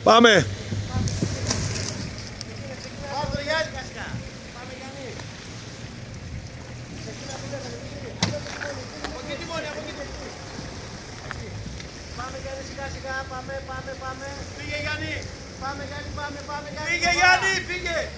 Πάμε. Πάμε Γιάννη, σιγά σιγά, πάμε. Φύγε Γιάννη. Πάμε Γιάννη, πάμε. Φύγε Γιάννη, φύγε.